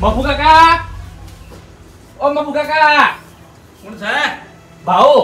મફુ કાકા, ઓ મફુ કાકા. કોણ છે? ભાઉ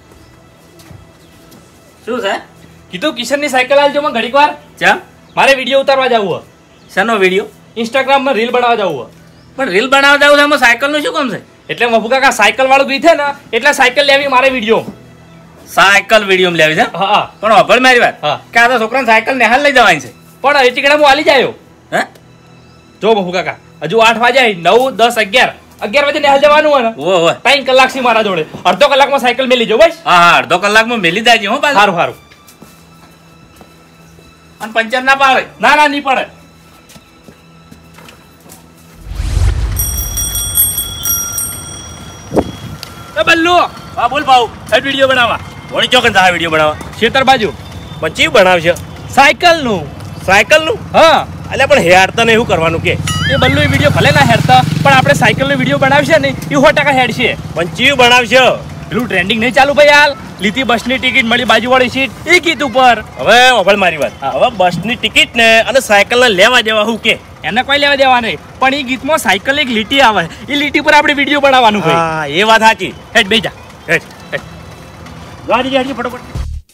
શું છે? કીધું કિશનની સાયકલ આલજો મને ઘડીક વાર. ચમ મારે વિડીયો ઉતારવા જવું હે. શાનો વિડીયો? ઇન્સ્ટાગ્રામમાં રીલ બનાવવા જવું હે. પણ રીલ બનાવવા જાવ છે એમાં સાયકલનું શું કામ છે? એટલે મફુ કાકા સાયકલ વાળું ગીત છે ને એટલે સાયકલ લેવી મારે વિડીયો. સાયકલ વિડીયો લેવી છે? હા હા. પણ વાપર મારી વાત હા. કે આ તો છોકરાને સાયકલ ને હાલ લઈ જવાની છે. પણ એ ટીકડા હું આલી જાયો. હે? જો મફુ કાકા હજુ 8 વાગ્યા 9, 10, 11 વાગે નિહાલ જવાનું હોય ને. ઓહો 3 કલાક થી મારા જોડે અડધો કલાકમાં સાયકલ મેલી જો બસ. હા હા અડધો કલાકમાં મેલી દાજી હો પાછું. સારું સારું. અને પંચર ના પાડે? ના ના નહીં પડે. એ બલ્લુ હા બોલ ભાઉ. હેડ વિડીયો બનાવવા. વળી ચોકન જા વિડીયો બનાવવા. ખેતર બાજુ પણ ચીવ બનાવશે? સાયકલ નું. સાયકલ નું? હા એટલે પણ હેડતા ને એવું કરવાનું કે? એ બલ્લુ એ વિડીયો ભલે ના હેડતા પણ આપણે સાયકલ નો વિડીયો બનાવશે ને એ 100% હેડશે. પણ ચીવ બનાવશે? પેલું ટ્રેન્ડિંગ નહીં ચાલુ ભાઈ હાલ લીધી બસની ટિકિટ મળી બાજુવાળી સીટ એ ગીત ઉપર. હવે ઓભળ મારી વાત. હવે બસની ટિકિટ ને અને સાયકલ ને લેવા દેવા હું કે? એને કોઈ લેવા દેવા નહીં પણ એ ગીતમાં સાયકલ એક લીટી આવે એ લીટી પર આપણે વિડીયો બનાવવાનું ભાઈ. હા એ વાત સાચી. હેડ બેજા હેડ હેડ ગાડી ગાડી ફટાફટ.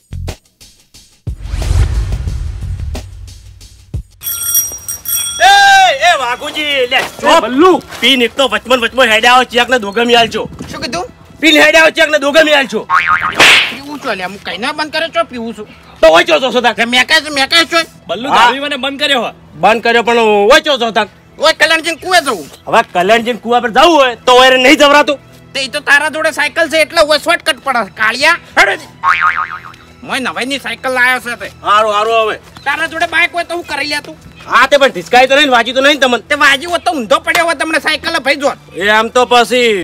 એ વાઘુજી લે ચોપ બલ્લુ પીન એક તો વચમન હેડે આવો ચેક ને દોગમી આલજો. શું કીધું? પીન હેડે આવો ચેક ને દોગમી આલજો. પીવું છું અલ્યા, હું કઈ ના બંધ કરે છો પીવું છું. તો ઓછો છો સદા કે મેકાય છો? બલ્લુ હા. દારૂ મને બંધ કર્યો હે. બંધ કર્યો પણ ઓછો છો તક. ઓય કલ્યાણજી કુએ જવું? હવે કલ્યાણજી કુવા પર જવું હોય તો ઓરે નહીં જવરાતું. તે તો તારા જોડે સાયકલ છે એટલે ઓય શોર્ટકટ પડે કાળિયા. હેડો મોય નવાઈની સાયકલ લાયો છે તે. હારું હારું હવે. તારા જોડે બાઈક હોય તો હું કરી લે તું? હા તે પણ ઢીસકાઈ તો નહીં વાજી તો નહીં તમને. તે વાજી હોત તો ઊંધો પડ્યો હોત તમને સાયકલ ભાઈ જોત. એ આમ તો પછી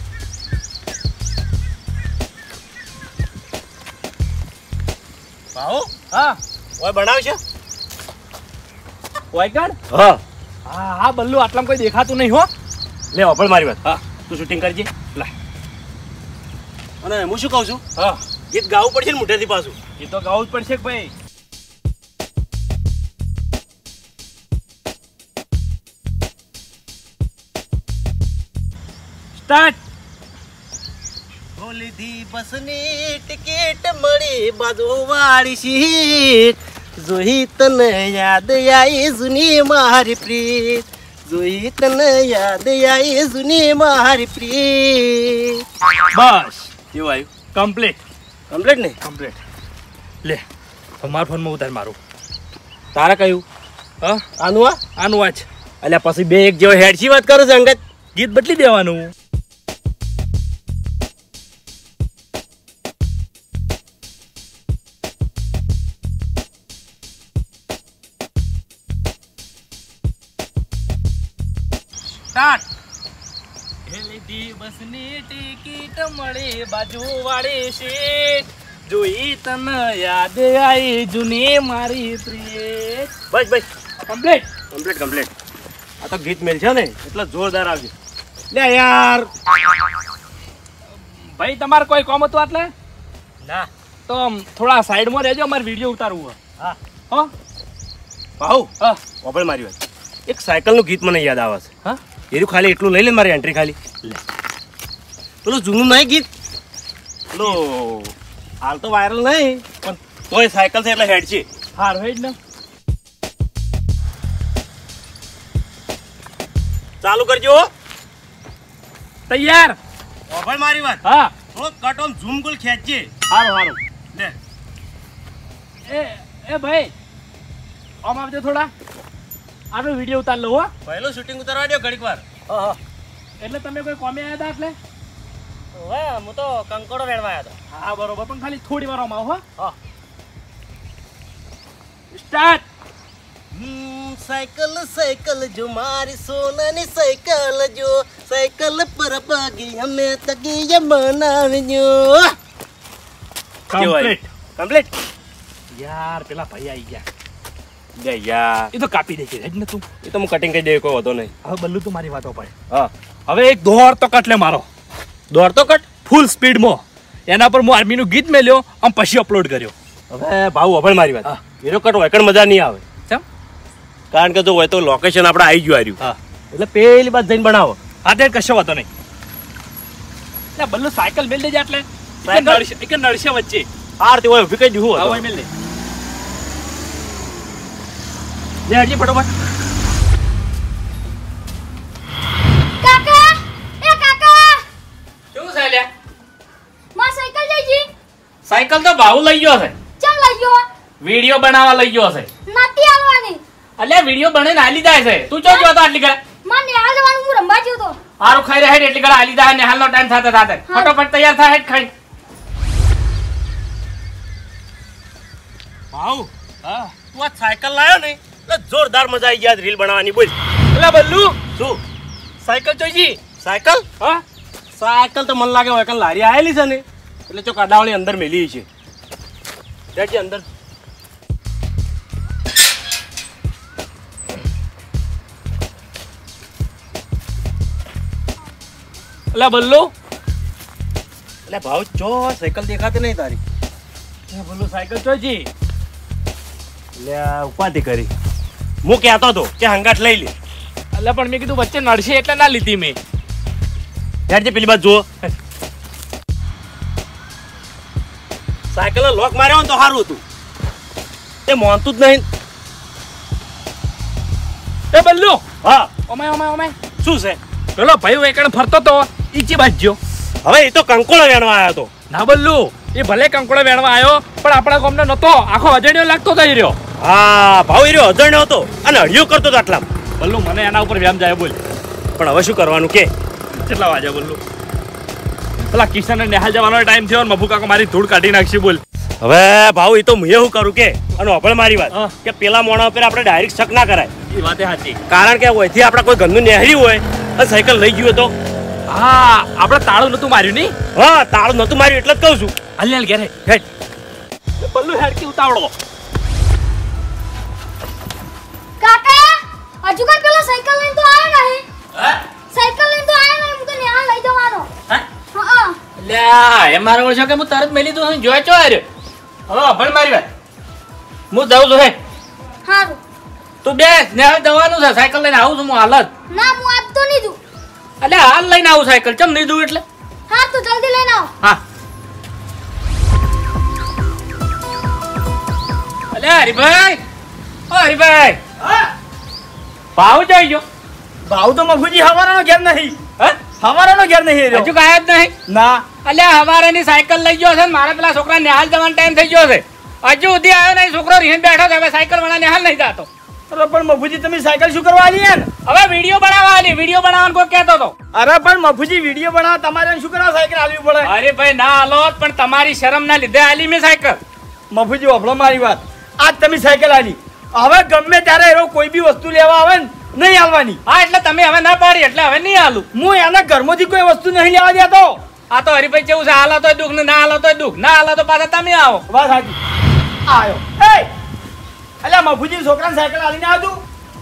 ભાઉ હા ઓય બનાવશે? વાયકડ હા હા હા બલ્લુ આટલામાં કોઈ દેખાતું નહીં હો. લે ઓપળ મારી વાત. હા તું શૂટિંગ કરજે. લા અને હું શું કહું છું, હા ગીત ગાવું પડશે ને મોઢેથી પાછું. એ તો ગાવું જ પડશે કે ભાઈ. સ્ટાર્ટ. લીધી બસની ટિકિટ મળી બાજુવાળી સીટ, જોઈ તને યાદ આવી જૂની મારી પ્રીત, જોઈ તને યાદ આવી જૂની મારી પ્રીત. બસ કેવું આવ્યું? કમ્પ્લીટ કમ્પ્લીટ ને? કમ્પ્લીટ. લે મારા ફોનમાં ઉતાર મારું. તારા કયું? હા આનું આ? આનું વાંચ. અલ્યા પછી બે એક જેવો હેડસી વાત કરો છો અંગત. ગીત બદલી દેવાનું. સ્ટાર્ટ. લીધી બસની ટિકિટ મળી બાજુવાળી સીટ, જોઈ તને યાદ આવી જૂની મારી પ્રીત. બસ બસ કમ્પ્લીટ. Complete complete. આ તો ગીત મેલ છે ને એટલે જોરદાર આવશે. લે યાર ભાઈ તમારે કોઈ કોમ હતું એટલે ના તો થોડા સાઈડમાં રહેજો અમારે વિડીયો ઉતારવું હા હો. ભાઉ હા ઓપળ મારી વાત. એક સાયકલનું ગીત મને યાદ આવે છે. હા એનું ખાલી એટલું લઈ લે મારી એન્ટ્રી ખાલી. પેલું જૂનું નહીં ગીત, પેલું હાલ તો વાયરલ નહીં પણ તોય સાયકલ છે એટલે હેડ છે. હાર હોય જ ને. ચાલુ કરજો. તૈયાર. ઓપળ મારી વાત. હા થોડો કટ ઓમ ઝૂમ કુલ ખેંચજે. હારું હારું. લે એ ભાઈ આમ આવજો થોડા. આનો વિડીયો ઉતાર લો હો. પહેલું શૂટિંગ ઉતારવા દો ઘડીક વાર. હા એટલે તમે કોઈ કોમે આવ્યા હતા એટલે હવે હું તો કંકોડો વેણવા આવ્યો હતો. હા બરોબર પણ ખાલી થોડી વાર આમ આવો હો. હા સ્ટાર્ટ. સાયકલ સાયકલ જો મારી સોનાની સાયકલ જો, સાયકલ પર પગી અમે તગી બનાવજો. કમ્પ્લીટ. કમ્પ્લીટ. યાર પેલા ભાઈ આવી ગયા. યાર એ તો કાપી દે છે જ ને તું. એ તો હું કટિંગ કરી દે કોઈ હતો નહીં. હવે બલ્લુ તું મારી વાતો પડે. હા હવે એક દોડ તો કટ લે મારો. દોડતો કટ ફૂલ સ્પીડમાં એના પર હું આર્મીનું ગીત મેલ્યો આમ પછી અપલોડ કર્યો. હવે ભાવ અભળ મારી વાત. હા. એનો કટ હોય કણ મજા નહીં આવે. ચમ કારણ કે જો હોય તો લોકેશન આપણે આવી ગયું. હા એટલે પેલી બાદ જઈને બનાવો. હા તે કશો વાતો નહીં. એટલે બલ્લુ સાયકલ મેલ દેજે એટલે સાયકલ? એક નળશે વચ્ચે. આરતી હોય ઊભી કઈ દીધું હા હોય હોય મેલ દે. લે હજી ફટોફટ. કાકા એ કાકા શું છે લ્યા? માં સાયકલ જઈ જી સાયકલ તો ભાવ લઈ ગયો છે. ચમ લઈ ગયો વિડીયો બનાવવા લઈ ગયો છે. નથી આવવાની એટલે વિડીયો બનાવીને હાલી જાય છે. તું ચો જોતો આટલી ઘડા? માં નેહાલ જવાનું હું રંબા જ્યો તો હારું ખાઈ રહે એટલી ઘડા હાલી જાય ને હાલનો ટાઈમ થતા થતા હા. ફટોફટ તૈયાર થાય હેડ ખાઈ. ભાવ હા તું આ સાયકલ લાયો ને એટલે જોરદાર મજા આવી ગયા રીલ બનાવવાની. બોલ એટલે બલ્લુ શું સાયકલ જોઈજી. સાયકલ? હા સાયકલ તો મને લાગે હોય લારી આવેલી છે ને એટલે ચોક અડાવળી અંદર મેલી છે. બેઠી અંદર. એટલે બલ્લુ એટલે ભાવ ચો સાયકલ દેખાતી નહીં તારી. બલ્લુ સાયકલ જોઈજી. એટલે આ ઉપાધિ કરી. હું કહેતો હતો કે હંગાટ લઈ લે. એટલે પણ મેં કીધું વચ્ચે નડશે એટલે ના લીધી મેં. હેડજે પેલી બાજુ જુઓ. સાયકલ લોક માર્યો ને તો સારું હતું. એ માનતું જ નહીં. એ બલ્લુ હા ઓમાય ઓમાય ઓમાય શું છે? પેલો ભાઈ એકણ ફરતો તો ઈચી બાજ્યો. હવે એ તો કંકોળો વેણવા આવ્યો હતો. ના બલ્લુ એ ભલે કંકોડો વેણવા આવ્યો પણ આપણા ગામનો નતો. આખો અજણ્યો લાગતો થઈ રહ્યો. હા ભાવ એ રહ્યો અજાણ્યો હતો અને હળિયો કરતો હતો આટલા. બલ્લુ મને એના ઉપર વ્યામ જાય બોલ. પણ હવે શું કરવાનું કે? કેટલા વાગ્યા બલ્લુ? પેલા કિશન ને નિહાલ જવાનો ટાઈમ થયો ને મફુ કાકો મારી ધૂળ કાઢી નાખશે બોલ. હવે ભાવ એ તો હું એવું કરું કે અને અભળ મારી વાત હા. કે પેલા મોણા ઉપર આપણે ડાયરેક્ટ શક ના કરાય. એ વાતે સાચી. કારણ કે ઓયથી આપણે કોઈ ઘરનું નેહરી હોય અને સાયકલ લઈ ગયું તો હા આપણે તાળું નતું માર્યું નહીં. હા તાળું નતું માર્યું એટલે જ કહું છું. હાલ હાલ ઘેરે હેડ. બલ્લુ હેડકી ઉતાવળો. કાકા હજુ કઈ પેલો સાયકલ લઈને તો આવ્યો નહીં સાયકલ લઈને તો આવ્યો નહીં હું તો નેહાલ લઈ જવાનો હા લ્યા એ મારો ઓળખો કે હું તરત મેલી દઉં જોઈ ચો આર્યો. હવે અભણ મારી વાત હું જાઉં છું હે. હારું તું બેસ ને હવે જવાનું છે. સાયકલ લઈને આવું છું હું હાલ જ. ના હું આજ તો નહીં દઉં એટલે હાલ લઈને આવું સાયકલ. ચમ નહીં દઉં એટલે? હા તો જલ્દી લઈને આવો હા અલે હરીભાઈ ઓ હરીભાઈ ભાવ જઈ ગયો. ભાવ તો મફુજી હવારાનો ઘેર નહીં. હે હવારાનો ઘેર નહીં રહ્યો. હજુ કાંઈ જ નહીં. ના અલ્યા હવારેની સાયકલ લઈ ગયો છે ને મારા પેલા છોકરા નિહાલ જવાનો ટાઈમ થઈ ગયો છે. હજુ સુધી આવ્યો નહીં. છોકરો રીહન બેઠો છે. હવે સાયકલ વાળા નિહાલ નહીં જાતો. અરે પણ મફુજી તમે સાયકલ શું કરવા આલી યાર? હવે વિડીયો બનાવવાની. વિડીયો બનાવવાનું કોઈ કહેતો હતો. અરે પણ મફુજી વિડીયો બનાવવા તમારે શું કરવા સાયકલ આલવી પડે? અરે ભાઈ ના હાલો પણ તમારી શરમ ના લીધે આલી મેં સાયકલ. મફુજી વાપરો મારી વાત. આજ તમે સાયકલ આલી. હવે ગમે ત્યારે એનો કોઈ બી વસ્તુ લેવા આવે ને નહીં આલવાની. હા એટલે તમે હવે ના પાડી એટલે હવે નહીં હાલું. હું એના ઘરમાંથી કોઈ વસ્તુ નહીં લેવા દેતો. આ તો હરીભાઈ કેવું છે? હાલો તો દુઃખ ને ના હાલો તો દુઃખ. ના હાલો તો પાછા તમે આવો. વાત સાચી. આયો એ અલ્યા મફુજી છોકરાને સાયકલ આલીને આવતું.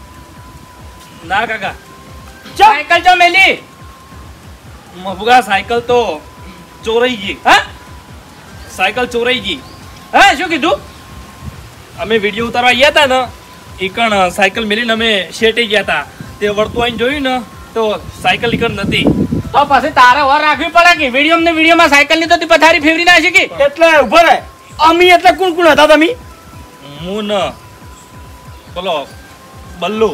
ના કાકા ચમ સાયકલ જો મેલી. મફુગા સાયકલ તો ચોરાઈ ગઈ. હા સાયકલ ચોરાઈ ગઈ. હા શું કીધું? અમે વિડીયો ઉતારવા ગયા હતા ને ઈકણ સાયકલ મેલીને અમે શેટી ગયા હતા. તે વળતું આવીને જોયું ને તો સાયકલ ઈકણ નથી. તો પછી તારે વાર રાખવી પડે કે વિડીયોમાં સાયકલ ની તો તી પથારી ફેરવી નાખી કે. એટલે ઉભો રહે. અમી એટલે કોણ કોણ હતા તમે? હું ન બોલો બલ્લુ.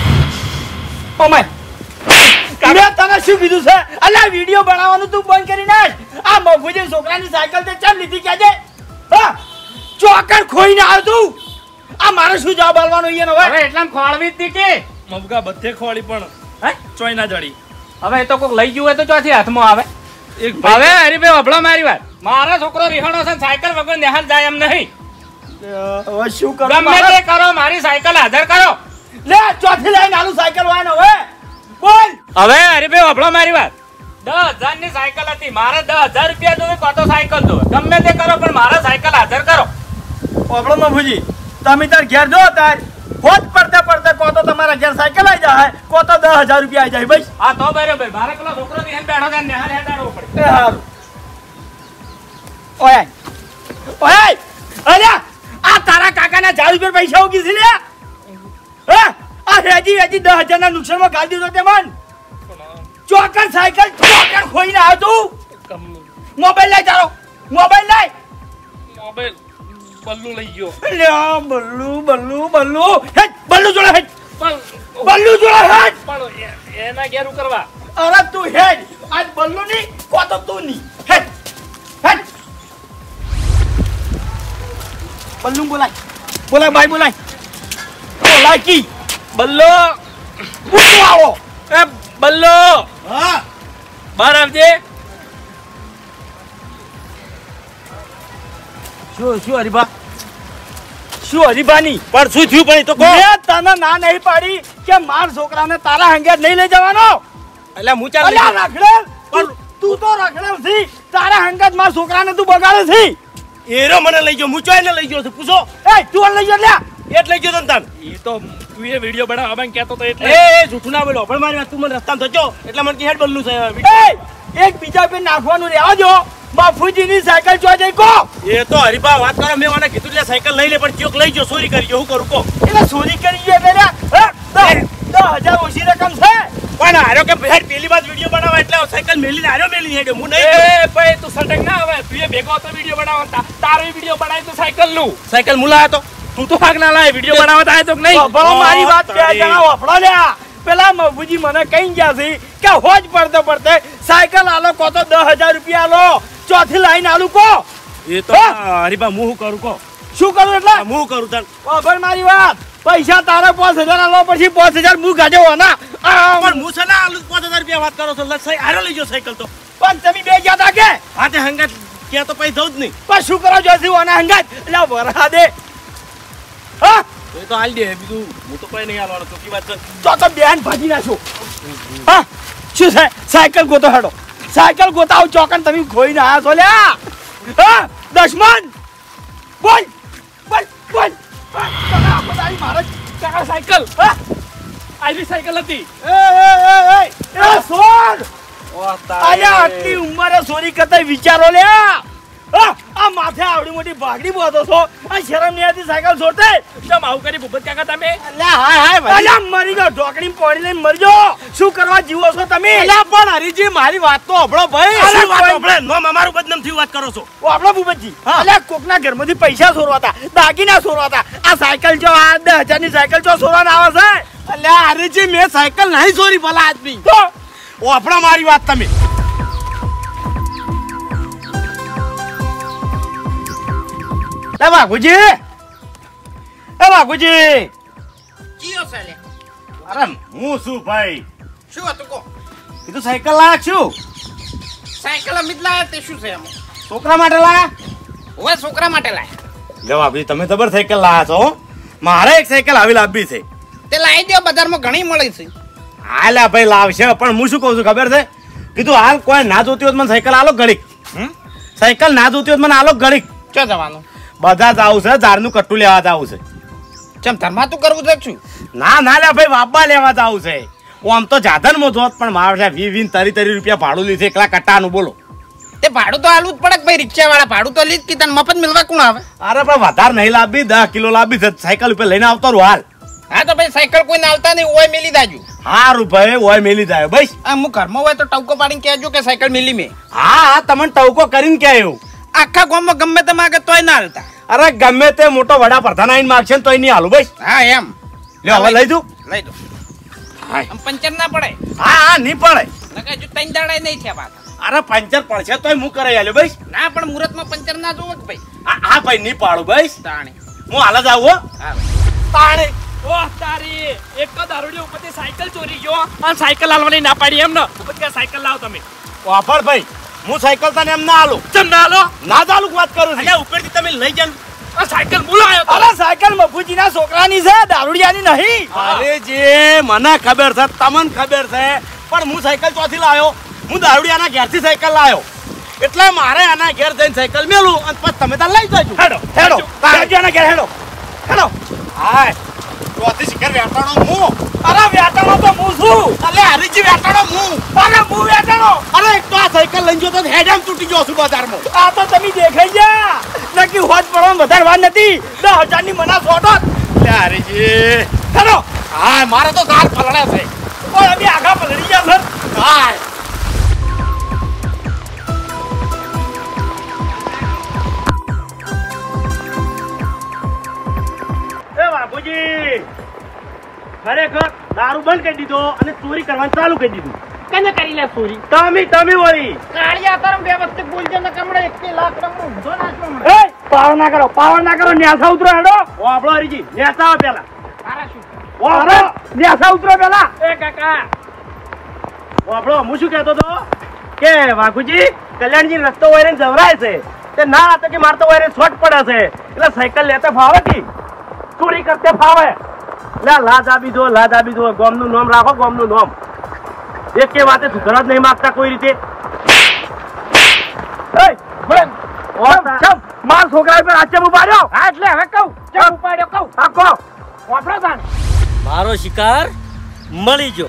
ઓમાય મેં તને શું કીધું છે? અલ્યા વિડિયો બનાવવાનું તું બંધ કરી નાખ. આ મફુજી છોકરાની સાયકલ તે ચમ લીધી કેજે? હા ચોકડ ખોઈને આવ્યો તું. આ મારે શું જવાબ આલવાનો ઈ ને હવે હવે? એટલામ ખોળવી જ તી કે મફુગા બધે ખોળી પણ હે ચોઈ ના જડી. હવે એ તો કોક લઈ ગયું હોય તો ચોથી હાથમાં આવે. એક હવે હરીભાઈ વભળો મારી વાત. મારો છોકરો રિહાણો છે સાયકલ વગર નિહાલ જાય એમ નહીં. હવે શું કરું? ગમે તે કરો મારી સાયકલ હાજર કરો. લે ચોથી લઈને આલું સાયકલ વાય ને હવે બોલ. હવે હરીભાઈ વભળો મારી વાત. 10,000 ની સાયકલ હતી. મારે 10,000 રૂપિયા જોવે કો તો સાયકલ જોવે. ગમે તે કરો પણ મારા સાયકલ હાજર કરો. આપણો મફુજી તમે તાર ઘેર જો તાર હોત પડતે પડતે કો તો તમારા ઘેર સાયકલ આવી જાય કો તો 10,000 રૂપિયા આવી જાય ભાઈ. હા તો બરાબર. મારે પેલો છોકરો રિહાન બેઠો છે નિહાલ હેડાડવો પડે. એ હારું. ઓય ઓય અરે આ તારા કાકાના ઝાડ ઉપર પૈસા ઉગી છે લે. હે આ હેજી 10,000 ના નુકસાનમાં ગાળ દીધો તે મન ચોકર સાયકલ ચોકર ખોઈને આવ્યો તું મોબાઈલ લઈ તારો મોબાઈલ લઈ મોબાઈલ બલ્લુ લઈ ગયો લે બલ્લુ હેટ બલ્લુ જોડે હેટ પણ બલ્લુ જોડે હેટ પણ એના ઘેર કરવા અરે તું હેટ આજ બલ્લુ ની કોતો તું ની હેટ બલ્લુ બોલાય ભાઈ બોલાય કી બલ્લો પૂછો આવો એ બલ્લો હા બહાર આવજે શું હરીબા શું હરીબાની પણ શું થયું પણ એ તો કહો મેં તને ના નહીં પાડી કે માર છોકરાને તારા હંગે નહીં લઈ જવાનો એટલે હું ચાલ અલ્યા રખડેલ પણ તું તો રખડેલ છી તારા હંગત માર છોકરાને તું બગાડે છી એરો મને લઈ ગયો હું ચોઈને લઈ ગયો છું પૂછો એ તું લઈ જા લ્યા એટ લઈ ગયો તન એ તો તું એ વિડિયો બનાવવા માં કહેતો તો એટલે એ જૂઠું ના બોલો પણ મારી વાત તું મને રસ્તામાં થજો એટલે મને કે હેડ બલ્લુ છે એ એક બીજા પે નાખવાનું રહેવા દો બાપુજીની સાયકલ ચો જઈ કો એ તો હરીબા વાત કરો મેં મને કીધું એટલે સાયકલ લઈ લે પણ ચોક લઈ ગયો ચોરી કરી ગયો હું કરું કો એટલે ચોરી કરી ગયો એટલે 10,000 ઓછી રકમ છે પણ હાર્યો કે હેડ પેલી વાત વિડિયો બનાવવા એટલે સાયકલ મેલીને હાર્યો મેલી હેડ હું નહીં એ ભાઈ તું સટક ના આવે તું એ ભેગો હતો વિડિયો બનાવતા તારો વિડિયો બનાવી તો સાયકલ નું સાયકલ મુલાયો તો તું તો ભાગ ના લાય વિડિયો બનાવતા આય તો નહીં વફળો મારી વાત બે જણા વફળો લ્યા પેલા મફુજી મને કઈ ગયા છે કે હોજ પડતે સાયકલ આલો કો તો 10,000 રૂપિયા આલો ચોથી લાઈન આલુ કો એ તો હરીબા હું શું કરું કો શું કરું એટલે હું કરું તન વફળ મારી વાત પૈસા તારા 5,000 આલો પછી 5,000 હું ગાડ્યો હોના પણ હું છે ને 5,000 રૂપિયા વાત કરો છો લસાઈ હારો લઈ ગયો સાયકલ તો પણ તમે બે ગયા તા કે હા તે હંગાત ક્યાં તો પૈસા જ નહીં પણ શું કરો જોસી હોના હંગાત એટલે વરહા દે હા એ તો હાલ દે બીજું હું તો કઈ નહીં હાલવાનો ચોકી વાત છે તો બેન ભાજી નાખો હા શું છે સાયકલ ગોતો હેડો સાયકલ ગોતાવ ચોકન તમે ખોઈને આયા છો લ્યા હા દશમન બોલ કાકા સાયકલ હા આઈવી સાયકલ હતી એ સોર આયા આટલી ઉંમરે ચોરી કરતા વિચારો લ્યા આ માથે આવડી મોટી ભાગડી બોતો છો આ શરમ નહીં આવતી સાયકલ છોડતે કેમ આવું કરી ભૂપત કાકા તમે અલ્યા મરી ગયો ઢોકણી પાણી લઈને મરજો શું કરવા જીવો છો તમે અલ્યા પણ હરીજી મારી વાત તો હબળો ભાઈ અરે શું વાત ભાઈ. હબળે નો અમારું બદનામ થયું વાત કરો છો ઓ આપણો ભૂપતજી અલ્યા કોકના ઘરમાંથી પૈસા ચોરવાતા દાગીના ચોરવાતા આ સાયકલ જો આ 10,000 ની સાયકલ જો ચોરવાના આવે છે અલ્યા હરીજી મેં સાયકલ નહીં ચોરી ભલા આદમી તો ઓ આપણા મારી વાત તમે એ બાપુજી કીયો છે લે અરે હું શું ભાઈ શું હતું કો કીધું સાયકલ લાયા છું સાયકલ અમિત લાયા તે શું છે એમ છોકરા માટે લાયા ઓય છોકરા માટે લાયા જવાબ તમે જબર સાયકલ લાયા છો મારે એક સાયકલ આવી લાવવી છે તે લાવી દો બજારમાં ઘણી મળે છે હાલ્યા ભાઈ લાવશે પણ હું શું કહું છું ખબર છે કીધું હાલ કોઈ ના જોતી હોત મને સાયકલ આલો ઘડીક સાયકલ ના જોતી હોત મને આલો ઘડીક ચો જવાનું બધા જ આવું છે ઝાડનું કટ્ટું લેવા જ આવું છે ચમ ધર્મા તું કરવું છે શું ના ના લ્યા ભાઈ વાપા લેવા જ આવું છે આમ તો જાધન માં જોત પણ મારે 20-30 રૂપિયા ભાડું લીધે એકલા કટ્ટાનું બોલો તે ભાડું તો આલું જ પડે કે ભાઈ રિક્ષા વાળા ભાડું તો લીધ કે તને મફત મિલવા કોણ આવે અરે પણ વધારે નહીં લાવવી 10 કિલો લાવવી છે સાયકલ ઉપર લઈને આવતો રહું હાલ હા તો ભાઈ સાયકલ કોઈ આવતા નહીં ઓય મેલી દાજુ હારું ભાઈ ઓય મેલી જાય ભાઈ આ હું ઘરમાં હોય તો ટવકો પાડીને કહેજો કે સાયકલ મેલી મેં હા તમને ટવકો કરીને કે એવું આખા ગામમાં ગમે તે માગે તોય ના હાલતા અરે ગમે તે મોટો વડાપ્રધાન આવીને માગશે ને તોય નહીં હાલું ભાઈ હા એમ લ્યો હવે લઈ દઉં લઈ દો હાય. આમ પંચર ના પડે હા નહીં પડે નકા જો ત્રણ દાડા નહીં થયા વાત અરે પંચર પડશે તોય હું કરાઈ આલ્યો ભાઈ ના પણ મુહૂર્તમાં પંચર ના જોવો કે ભાઈ હા ભાઈ નહીં પાડું ભાઈ તાણે હું હાલ જ આવું હો. હા તાણે ઓહ તારી એક તો દારૂડિયો ઉપરથી સાયકલ ચોરી ગયો અને સાયકલ હાલવાની ના પાડી એમ ને ઉપરથી કે સાયકલ લાવ તમે વાપર ભાઈ હું સાયકલ તને એમ ના આલું ચમ ના હાલો ના ચાલુ વાત કરું છું અલ્યા ઉપરથી તમે લઈ જાવ આ સાયકલ બોલાયો તો અરે સાયકલ મફુજીના છોકરાની છે દારૂડિયાની નહીં અરે જે મને ખબર છે તમને ખબર છે પણ હું સાયકલ ચોથી લાવ્યો હું દારૂડિયાના ઘેરથી સાયકલ લાવ્યો એટલે મારે આના ઘેર જઈને સાયકલ મેલું અને પછી તમે તાર લઈ જજો હેડો હેડો દારૂડિયાના ઘેર હેડો હેડો હાય ચોથી શિખર વેટાણો હું અરે વેટાણો તો હું છું અલે હરીજી વેટાણો હું અરે હું વેટાણો અરે એક તો આ સાયકલ લઈને જો તો હેડમ તૂટી ગયો છું બજારમાં આ તો તમે દેખાઈ ગયા નક્કી હોજ પડવામાં વધારે વાર નથી 10,000 ની મના છોટો લે હરીજી હેડો હા મારે તો ગાલ પલળે છે ઓય અમે આગા પલળી ગયા સર હા એ બાપુજી ખરેખર દારૂ બંધ કરી દીધો અને ચોરી કરવાનું ચાલુ કરી દીધું કને કરી લે ચોરી તમે વળી કાળિયા તારમ વ્યવસ્થિત બોલજો ને કમળે 1 લાખ રમણો ઊંધો નાચવો મને એ પાવર ના કરો ન્યાસા ઉતરો હેડો ઓ આપણો હરીજી ન્યાસા આવો પેલા તારા શું ઓ આપણો ન્યાસા ઉતરો પેલા એ કાકા ઓ આપણો હું શું કહેતો તો કે વાઘુજી કલ્યાણજી રસ્તો વાયરે જવરાય છે તે ના હતો કે મારતો વાયરે શોર્ટ પડે છે એટલે સાયકલ લેતે ફાવે કે ચોરી કરતે ફાવે લે લાજ આપી દો ગોમનું નામ રાખો ગોમનું નામ એક કે વાતે સુધરા જ નહીં માંગતા કોઈ રીતે માર છોકરા પર આચે ઉપાડ્યો હા એટલે હવે કહું ચમ ઉપાડ્યો કહું આખો વાપરો તાણ મારો શિકાર મળી ગયો.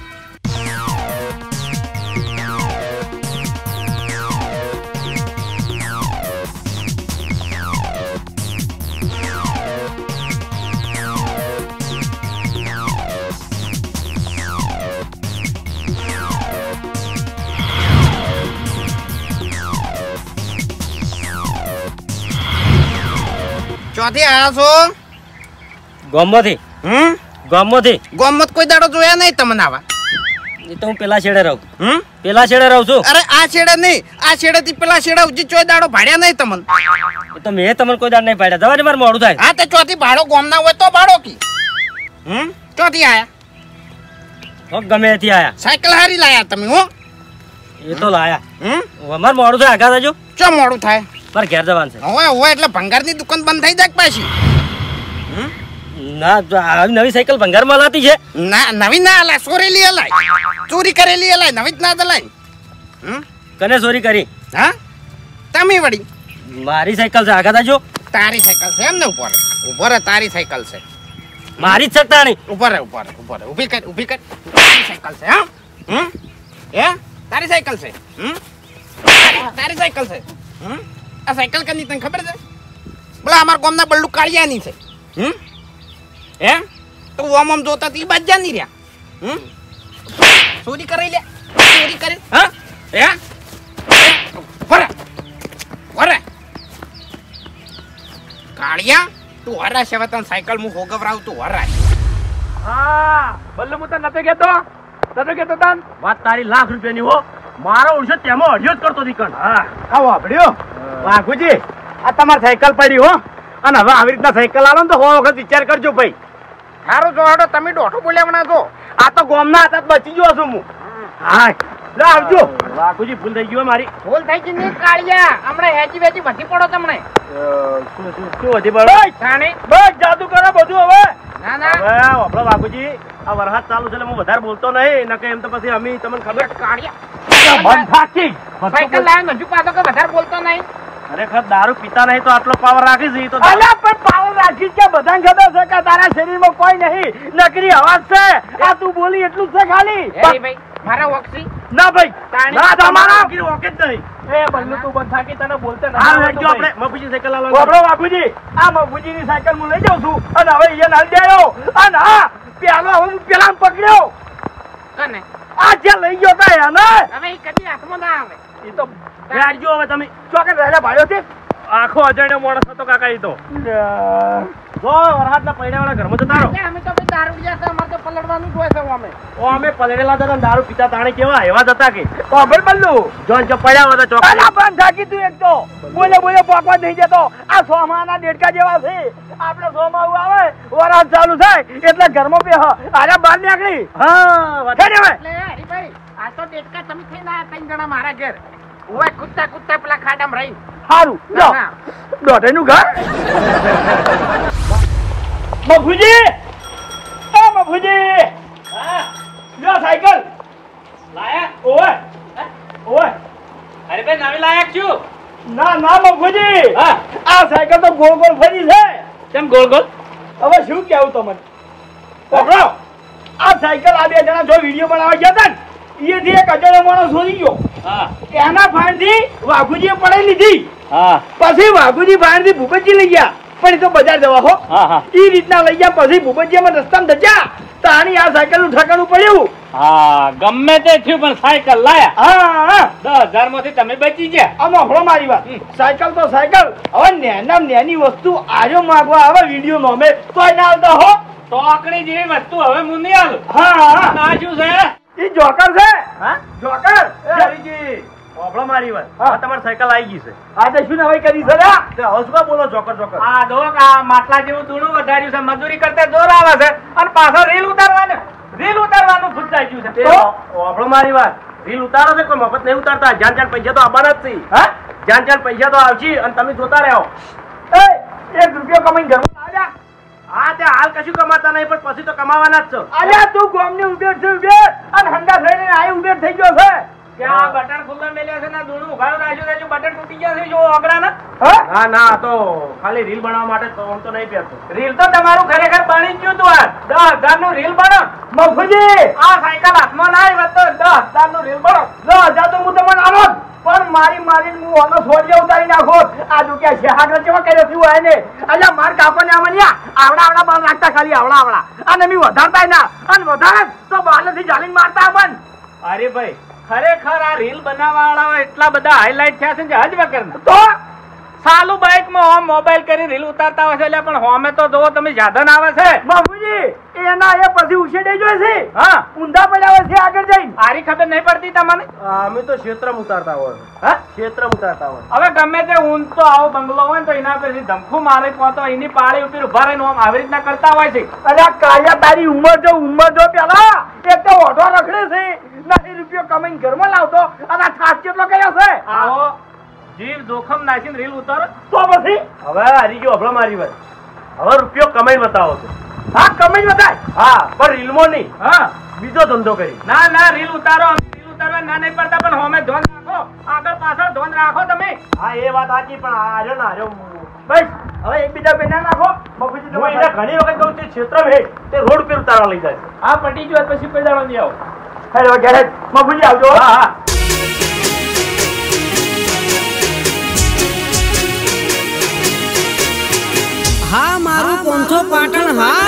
ચોથી આયા છો ગામમાંથી ગોમત કોઈ દાડો જોયા નહીં તમને આવા એ તો હું પેલા છેડે રહું હમ છું. અરે આ છેડે નહીં આ છેડે થી પેલા છેડે ઉજી ચોય દાડો ભાડ્યા નહીં તમને એ તો મેં તમને કોઈ દાડ નહીં પાડ્યા. જવા દે, મારે મોડું થાય. હા તે ચોથી ભાડો ગોમના હોય તો ભાડો કી ચોથી આયા હો, ગમે એથી આયા સાયકલ હારી લાયા તમે હો એ તો લાયા. મારે મોડું થાય, આગા થજો. ચો મોડું થાય મારે ઘેર જવાનું છે. હોય એટલે ભંગારની દુકાન બંધ થઈ જાય પાછી ના, આવી નવી સાયકલ ભંગારમાં લાતી છે. ના નવી ના હલાય ચોરેલી હલાય ચોરી કરેલી હલાય નવી જ ના હલાય કને ચોરી કરી? હા તમે વળી મારી સાયકલ છે, આગા થજો. તારી સાયકલ છે એમ ને ઉભો રે તારી સાયકલ છે મારી જ શકતા નહીં. ઉભો રે ઊભી કર તારી સાયકલ છે હા હે તારી સાયકલ છે તારી સાયકલ છે આ સાયકલ કની તને ખબર છે? બોલા અમાર ગામના બલ્લુ કાળિયાની છે હે તો ઓમ ઓમ જોતા તી બાજા નહીં રહ્યા ચોરી કરી લે ચોરી કરી હા હે વરે કાળિયા તું હરા છે તને સાયકલ હું હોગવરાવ તું હરા હા બલ્લુ હું તને નતો કેતો તાન વાત તારી લાખ રૂપિયાની હો મારો ઓળશે તેમાં અડિયો જ કરતો દીકણ હા આવો આપડ્યો વાઘુજી આ તમારી સાયકલ પડી હો અને હવે આવી રીતના સાયકલ આલો ને તો હો વખત વિચાર કરજો ભાઈ સારું જોડો તમે દોઢું બોલ્યા છો આ તો ગોમના હતા બચી ગયો છું હું હા લે આવજો વાઘુજી ભૂલ થઈ ગયો મારી ભૂલ થઈ ગઈ નહીં કાળિયા હમણાં હેચી વેચી વધી પડો તમને શું વધી પડો જાણે બસ જાદુ કરો બધું હવે ના ના હવે આપણો વાઘુજી આ વરસાદ ચાલુ છે એટલે હું વધારે બોલતો નહીં નકે એમ તો પછી અમે તમને ખબર કાળિયા બંધ થાકી સાયકલ લાવ્યો નજુ પાછો કે વધારે બોલતો નહીં ખરેખર દારૂ પીતા નહીં તો આટલો પાવર રાખી છે તો અલ્યા પણ પાવર રાખી કે બધાને ખબર છે કે તારા શરીરમાં કોઈ નહીં નકરી અવાજ છે આ તું બોલી એટલું જ છે ખાલી એ ભાઈ મારા ઓક્સી ના ભાઈ ના તમારા ઓકે જ નહીં એ બલ્લુ તું બંધ થાકી તને બોલતે ના આ લેજો આપણે મફુજી સાયકલ લાવવા બાબરો બાપુજી આ મફુજીની સાયકલ હું લઈ જાઉં છું અને હવે અહીંયા નાલ દેયો અને હા પેલો હવે હું પેલા પકડ્યો કને આ જે લઈ ગયો તા એને હવે એ કદી હાથમાં ના આવે એ તો બેઠજો હવે તમે ચોકે રહેલા ભાડ્યો છે આખો અજાણ્યો માણસ હતો કાકા ઈ તો જો વરહાદના પૈડાવાળા ઘરમાં જતા રહો અમે તો ભાઈ દારૂડિયા છે અમારે તો પલડવાનું જ હોય છે અમે ઓ અમે પલળેલા હતા દારૂ પીતા તાણે કેવા એવા જ હતા કે ખબર બલ્લુ જોન જો પડ્યા હતા ચોક અલા બંધ થાકી તું એક તો બોલે પોકવા નહીં જતો આ સોમાના દેડકા જેવા છે આપણે સોમાવું આવે વરાળ ચાલુ થાય એટલે ઘરમાં બે આરે બહાર નીકળી હા વાત એટલે હરીભાઈ આ તો દેડકા તમે થઈને આયા ત્રણ જણા મારા ઘેર ઓય કુત્તા પેલા ખાડામાં રહી સારું જો દોઢેનું ઘર મફુજી એ મફુજી હા લ્યો સાયકલ લાયા ઓય અરે ભાઈ નવી લાયક છું. ના મફુજી હા આ સાયકલ તો ગોળ ગોળ ફરી છે કેમ ગોળ ગોળ? હવે શું કેવું તમને પકડો આ સાયકલ આ બે જણા જો વિડીયો બનાવવા ગયા હતા ને એથી એક અજાણ્યો માણસ છોડી ગયો હા એના ફાંડથી વાઘુજીએ પડાઈ લીધી હા પછી વાઘુજી ફાંડથી ભૂપતજી લઈ ગયા પણ એ તો બજાર જવા હો હા હા એ રીતના લઈ ગયા પછી ભૂપતજી અમે રસ્તામાં ધજ્યા તાણી આ સાયકલ નું ઠકાણું પડ્યું. હા ગમે તે થયું પણ સાયકલ લાયા. હા 10,000 માંથી તમે બચી ગયા. આમાં હળો મારી વાત. સાયકલ તો સાયકલ. હવે નેની વસ્તુ આજો માંગવા આવે વિડીયો નો અમે તોય ના આવતા હો. ટોકડી જેવી વસ્તુ હવે હું નહીં આલું. હા ના શું છે? ઈ જોકર છે. હા જોકર. એ હરીજી ઓભળો મારી વાત. આ તમારી સાયકલ આવી ગઈ છે. આ તે શું નવાઈ કરી છે લ્યા? તે હવે શું કામ બોલો જોકર જોકર? આ દોક આ માટલા જેવું દૂણું વધાર્યું છે. મજૂરી કરતા જોર આવે છે અને પાછો રીલ ઉતારવાનું ભૂલાઈ ગયું છે. તે ઓભળો મારી વાત. રીલ ઉતારો છે કોઈ મફત નહીં ઉતારતા. જાન જાન પૈસા તો આવવાના જ છે. હા? જાન જાન પૈસા તો આવશે અને તમે જોતા રહો. એ 1 રૂપિયો કમાઈને ઘરમાં આવ્યા. હા તે હાલ કશું કમાતા નહીં પણ પછી તો કમાવાના જ છો. અલ્યા તું ગામની ઉભેર છે ઉભેર અને હંગા થઈને આઈ ઉભેર થઈ ગયો છે. ત્યાં બટન ખુલ્લા મેલ્યા છે ને દૂણું ઉઘાડું રાખ્યું છે. બટન તૂટી ગયા છે જો ઓગળાના. હા? ના ના આ તો ખાલી રીલ બનાવવા માટે તો આમ તો નહીં પહેરતો. રીલ તો તમારું ખરેખર બની જ ગયું તું આ. 10,000 નું રીલ બનો. મફુજી આ સાયકલ હાથમાં ના આવી હોત તો 10,000 નું રીલ બનો. 10,000 તો હું તમને આલો જ. પણ મારી હું આનો છોડ ઉતારી નાખો. આ દુક્યા છે આગળ કેવા કર્યો થયું હોય ને. અલ્યા માર કાપને આમન્યા આવડા બાર નાખતા ખાલી આવડા અને મી વધારતા ના અને વધારે તો બાલથી જાલીને મારતા બન. અરે ભાઈ ખરેખર આ રીલ બનાવવા વાળા એટલા બધા હાઈલાઈટ થયા છે ને હજ વગરના. તો સાલું બાઇક માં હોમ મોબાઈલ કરી રીલ ઉતારતા હોય છે એટલે પણ હોમે તો જોવો તમે સાધન આવે છે. બાપુજી એના એ પછી ઉછેડે જોઈ છે. હા ઊંધા પડ્યા હોય છે આગળ જઈને. આરી ખબર નહીં પડતી તમને. અમે તો ક્ષેત્રમાં ઉતારતા હોય. હા ક્ષેત્રમાં ઉતારતા હોય. હવે ગમે તે ઊંચો આવો બંગલો હોય ને તો એના પરથી ધમખું મારે તો એની પાળી ઉપર ઉભા રહીને આમ આવી રીતના કરતા હોય છે. અલ્યા કાયા તારી ઉંમર જો પેલા એક તો ઓઢો રખડે છે. નહીં રૂપિયો કમાઈને ઘરમાં લાવતો અને આ થાક કેટલો કર્યો છે. આવો જીવ જોખમ નાખીને રીલ ઉતારો તો પછી હવે હરી ગયો હભળો મારી વાત. હવે રૂપિયો કમાઈને બતાવો છો. હા કમાઈને બતાય. હા પણ રીલમાં નહીં હા બીજો ધંધો કરી. ના રીલ ઉતારો. રીલ ઉતારવા ના નહીં પડતા પણ હોમે ધોન રાખો. આગળ પાછળ ધોન રાખો તમે. હા એ વાત સાચી પણ હાર્યો ના હાર્યો. બસ હવે એકબીજા પેના નાખો. બાપુજી હું એને ઘણી વખત કહું છું ક્ષેત્રમાં હે તે રોડ પર ઉતારવા લઈ જાય છે. આ પટી ગયો પછી કોઈ દાડો નહીં આવો. હેલો ગેરેજ બાપુજી આવજો. હા હા મારું 500 પાટણ હા.